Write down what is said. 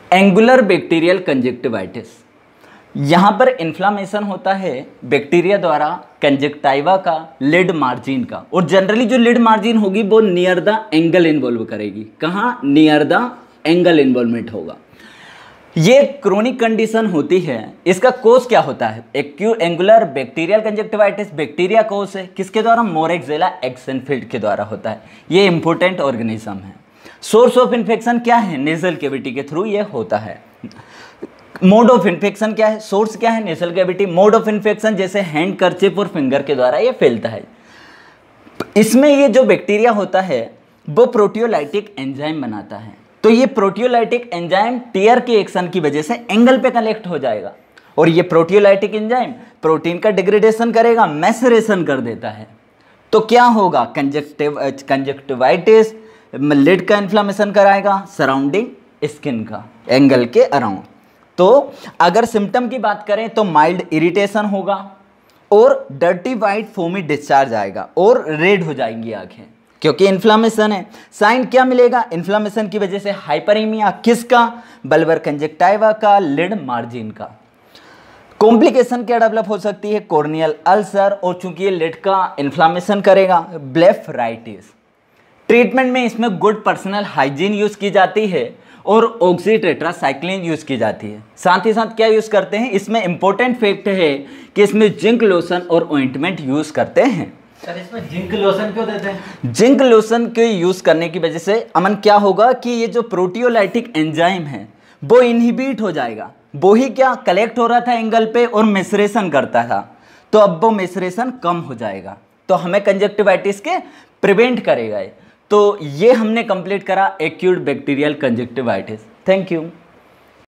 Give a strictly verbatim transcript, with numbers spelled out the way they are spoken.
Angular bacterial conjunctivitis, यहाँ पर inflammation होता है बैक्टीरिया द्वारा कंजक्टाइवा का, लिड मार्जिन का, और जनरली जो लिड मार्जिन होगी वो नियर द एंगल इन्वॉल्व करेगी। कहाँ? नियर द एंगल इन्वॉल्वमेंट होगा। ये क्रोनिक कंडीशन होती है। इसका कोज क्या होता है? Acute angular bacterial conjunctivitis bacteria cause है, किसके द्वारा? मोरेक्सेला एक्सेनफिल्ड के द्वारा होता है। ये इंपॉर्टेंट ऑर्गेनिज्म है। सोर्स ऑफ इन्फेक्शन क्या है? नेजल कैविटी के थ्रू ये होता है। मोड ऑफ इन्फेक्शन क्या है? सोर्स क्या है? Nasal cavity. Mode of infection जैसे हैंड कर्चिप और फिंगर के द्वारा ये फैलता है। इसमें ये जो बैक्टीरिया होता है वो प्रोटियोलाइटिक एंजाइम बनाता है। तो ये प्रोटियोलाइटिक एंजाइम टीयर के एक्शन की वजह से एंगल पे कलेक्ट हो जाएगा, और ये प्रोटियोलाइटिक एंजाइम प्रोटीन का डिग्रेडेशन करेगा, मैसरेशन कर देता है। तो क्या होगा? कंजक्टिव कंजक्टिवाइटिस, लिड का इन्फ्लामेशन कराएगा, सराउंडिंग स्किन का, एंगल के अराउंड। तो अगर सिम्टम की बात करें तो माइल्ड इरिटेशन होगा और डर्टी वाइट फोमी डिस्चार्ज आएगा और रेड हो जाएंगी आंखें, क्योंकि इन्फ्लामेशन है। साइन क्या मिलेगा? इन्फ्लामेशन की वजह से हाइपरीमिया, किसका? बल्बर कंजक्टाइवा का, लिड मार्जिन का। कॉम्प्लिकेशन क्या डेवलप हो सकती है? कॉर्नियल अल्सर, और चूंकि ये लिड का इन्फ्लामेशन करेगा, ब्लेफराइटिस। ट्रीटमेंट में इसमें गुड पर्सनल हाइजीन यूज की जाती है और ऑक्सीटेट्रासाइक्लिन यूज की जाती है। साथ ही साथ क्या यूज करते हैं? इसमें इंपॉर्टेंट फैक्ट है कि इसमें जिंक लोशन और ऑइंटमेंट यूज करते हैं। सर इसमें जिंक लोशन क्यों देते हैं? जिंक लोशन के यूज करने की वजह से अमन क्या होगा कि ये जो प्रोटियोलाइटिक एंजाइम है वो इनहिबिट हो जाएगा। वो ही क्या कलेक्ट हो रहा था एंगल पे और मेसरेशन करता था, तो अब वो मेसरेशन कम हो जाएगा, तो हमें कंजक्टिवाइटिस के प्रिवेंट करेगा। तो ये हमने कंप्लीट करा acute bacterial conjunctivitis. Thank you.